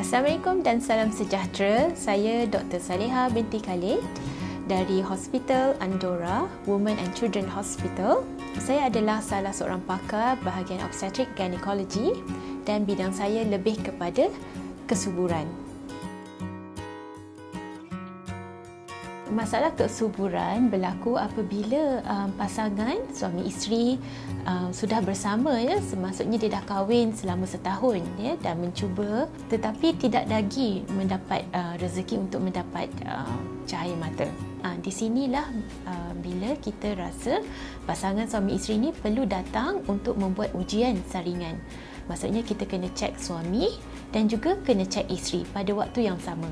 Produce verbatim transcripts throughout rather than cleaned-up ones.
Assalamualaikum dan salam sejahtera. Saya Doktor Saleha binti Khalid dari Hospital Andorra Women and Children Hospital. Saya adalah salah seorang pakar bahagian obstetrik gynecology dan bidang saya lebih kepada kesuburan. Masalah kesuburan berlaku apabila um, pasangan suami isteri um, sudah bersama, ya, maksudnya dia dah kahwin selama setahun, ya, dan mencuba tetapi tidak lagi mendapat uh, rezeki untuk mendapat uh, cahaya mata. Uh, di sinilah uh, bila kita rasa pasangan suami isteri ini perlu datang untuk membuat ujian saringan. Maksudnya kita kena cek suami dan juga kena cek isteri pada waktu yang sama.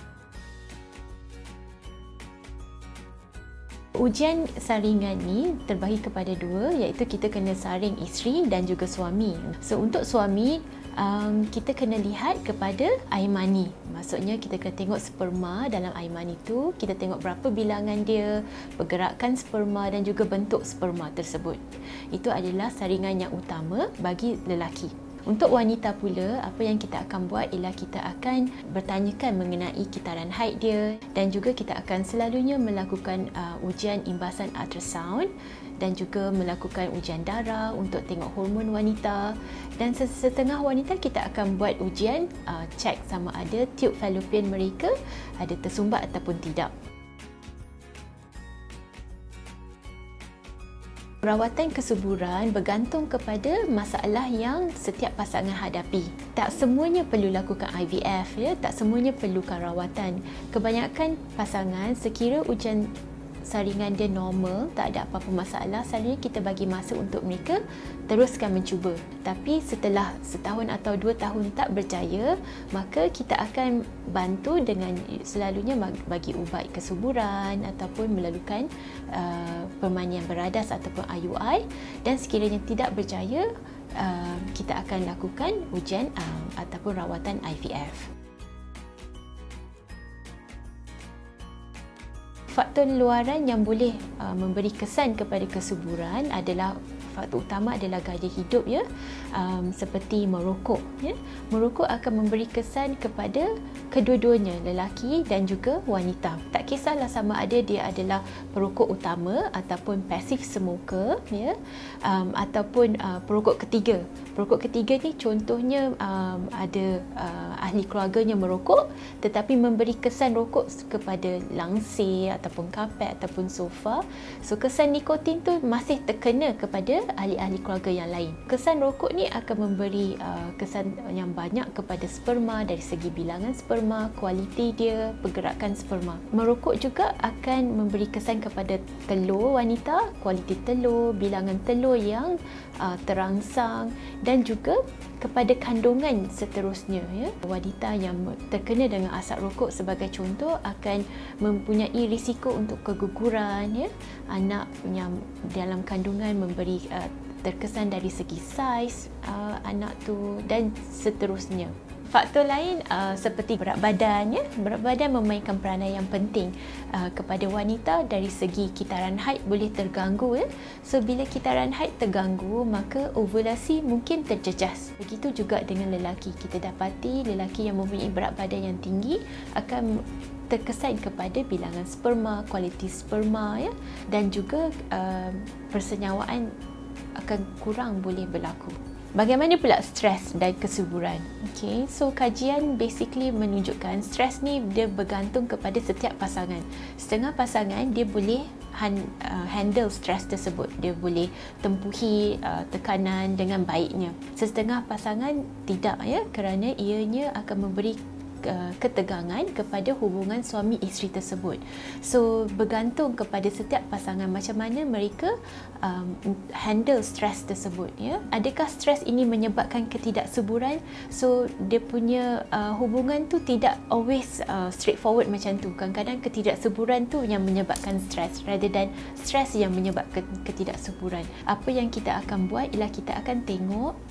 Ujian saringan ni terbahagi kepada dua, iaitu kita kena saring isteri dan juga suami. So untuk suami, um, kita kena lihat kepada air mani. Maksudnya kita kena tengok sperma dalam air mani tu, kita tengok berapa bilangan dia, pergerakan sperma dan juga bentuk sperma tersebut. Itu adalah saringan yang utama bagi lelaki. Untuk wanita pula, apa yang kita akan buat ialah kita akan bertanyakan mengenai kitaran haid dia dan juga kita akan selalunya melakukan uh, ujian imbasan ultrasound dan juga melakukan ujian darah untuk tengok hormon wanita, dan setengah wanita kita akan buat ujian uh, cek sama ada tube fallopian mereka ada tersumbat ataupun tidak. Rawatan kesuburan bergantung kepada masalah yang setiap pasangan hadapi. Tak semuanya perlu lakukan I V F, ya, tak semuanya perlukan rawatan. Kebanyakan pasangan sekira ujian saringan dia normal, tak ada apa-apa masalah, selalunya kita bagi masa untuk mereka teruskan mencuba. Tapi setelah setahun atau dua tahun tak berjaya, maka kita akan bantu dengan selalunya bagi ubat kesuburan ataupun melakukan uh, permanian beradas ataupun I U I, dan sekiranya tidak berjaya, uh, kita akan lakukan ujian uh, ataupun rawatan I V F. Faktor luaran yang boleh uh, memberi kesan kepada kesuburan adalah, faktor utama adalah gaya hidup, ya, um, seperti merokok, ya. Merokok akan memberi kesan kepada kedua-duanya, lelaki dan juga wanita. Tak kisahlah sama ada dia adalah perokok utama ataupun passive smoker, ya, um, ataupun uh, perokok ketiga. Perokok ketiga ni contohnya um, ada uh, ahli keluarganya merokok tetapi memberi kesan rokok kepada langsir ataupun kapet ataupun sofa. So kesan nikotin tu masih terkena kepada ahli-ahli keluarga yang lain. Kesan rokok ni akan memberi uh, kesan yang banyak kepada sperma dari segi bilangan sperma, kualiti dia, pergerakan sperma. Merokok juga akan memberi kesan kepada telur wanita, kualiti telur, bilangan telur yang uh, terangsang dan juga kepada kandungan seterusnya, ya. Wanita yang terkena dengan asap rokok sebagai contoh akan mempunyai risiko untuk keguguran, ya. Anak yang dalam kandungan memberi uh, terkesan dari segi saiz uh, anak tu dan seterusnya. Faktor lain uh, seperti berat badan, ya. Berat badan memainkan peranan yang penting uh, kepada wanita dari segi kitaran haid boleh terganggu, ya. So bila kitaran haid terganggu, maka ovulasi mungkin terjejas. Begitu juga dengan lelaki. Kita dapati lelaki yang mempunyai berat badan yang tinggi akan terkesan kepada bilangan sperma, kualiti sperma, ya, dan juga uh, persenyawaan akan kurang boleh berlaku. Bagaimana pula stres dan kesuburan? Okay, so kajian basically menunjukkan stres ni dia bergantung kepada setiap pasangan. Setengah pasangan dia boleh han, uh, handle stres tersebut, dia boleh tempuhi uh, tekanan dengan baiknya. Setengah pasangan tidak, ya, kerana ianya akan memberi ketegangan kepada hubungan suami isteri tersebut. So bergantung kepada setiap pasangan macam mana mereka um, handle stres tersebut, ya. Adakah stres ini menyebabkan ketidaksuburan? So dia punya uh, hubungan tu tidak always uh, straightforward macam tu. Kadang-kadang ketidaksuburan tu yang menyebabkan stres rather than stres yang menyebabkan ketidaksuburan. Apa yang kita akan buat ialah kita akan tengok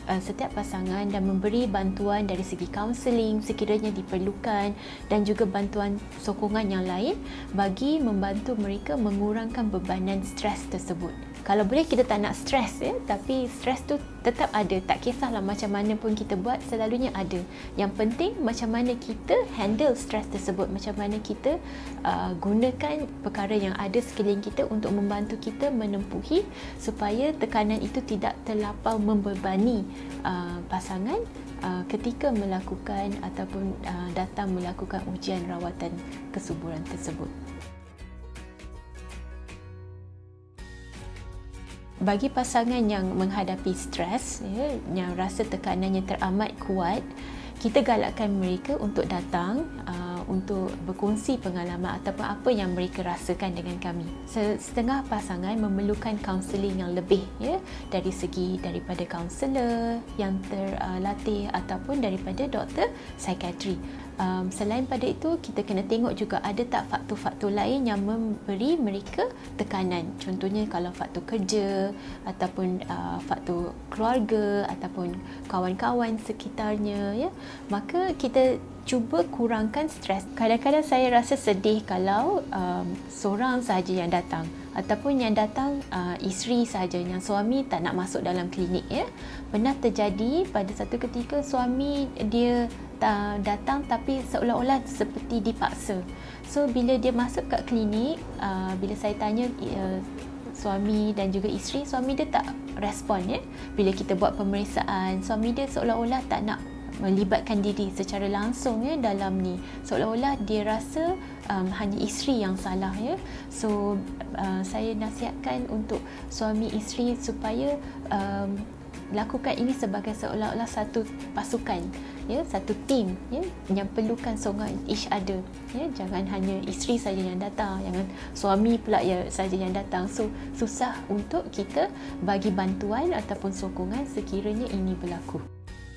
uh, setiap pasangan dan memberi bantuan dari segi kaunseling sekiranya diperlukan dan juga bantuan sokongan yang lain bagi membantu mereka mengurangkan bebanan stres tersebut. Kalau boleh kita tak nak stres ya, tapi stres tu tetap ada, tak kisahlah macam mana pun kita buat, selalunya ada. Yang penting macam mana kita handle stres tersebut, macam mana kita uh, gunakan perkara yang ada sekeliling kita untuk membantu kita menempuhi supaya tekanan itu tidak terlampau membebani uh, pasangan uh, ketika melakukan ataupun uh, datang melakukan ujian rawatan kesuburan tersebut. Bagi pasangan yang menghadapi stres, ya, yang rasa tekanannya teramat kuat, kita galakkan mereka untuk datang uh, untuk berkongsi pengalaman ataupun apa yang mereka rasakan dengan kami. Setengah pasangan memerlukan kaunseling yang lebih, ya, dari segi daripada kaunselor yang terlatih ataupun daripada doktor psikiatri. Um, selain pada itu, kita kena tengok juga ada tak faktor-faktor lain yang memberi mereka tekanan. Contohnya kalau faktor kerja ataupun uh, faktor keluarga ataupun kawan-kawan sekitarnya, ya, maka kita cuba kurangkan stres. Kadang-kadang saya rasa sedih kalau um, seorang sahaja yang datang ataupun yang datang uh, isteri sahaja, yang suami tak nak masuk dalam klinik, ya. Pernah terjadi pada satu ketika suami dia uh, datang tapi seolah-olah seperti dipaksa. So bila dia masuk kat klinik, uh, bila saya tanya uh, suami dan juga isteri, suami dia tak respon, ya. Bila kita buat pemeriksaan, suami dia seolah-olah tak nak melibatkan diri secara langsung, ya, dalam ni, seolah-olah dia rasa um, hanya isteri yang salah, ya. So uh, saya nasihatkan untuk suami isteri supaya um, lakukan ini sebagai seolah-olah satu pasukan, ya, satu tim, ya, yang perlukan sokongan each other, ya. Jangan hanya isteri saja yang datang, jangan suami pula ya saja yang datang. So susah untuk kita bagi bantuan ataupun sokongan sekiranya ini berlaku.